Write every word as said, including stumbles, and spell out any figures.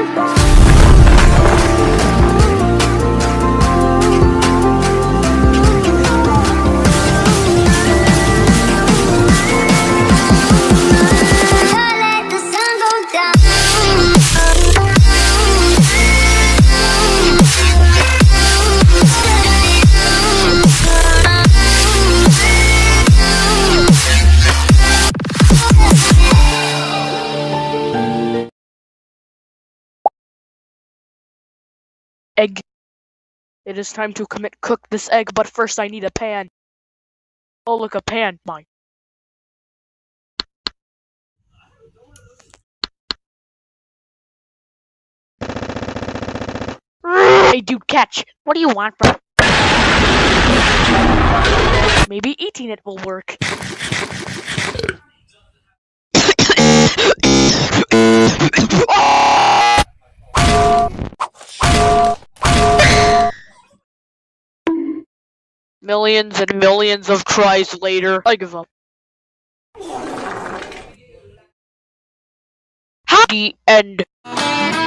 Egg. It is time to commit cook this egg, but first I need a pan. Oh look, a pan. Mine. Hey dude, catch! What do you want from? Maybe eating it will work. Millions and millions of tries later, I give up. The end.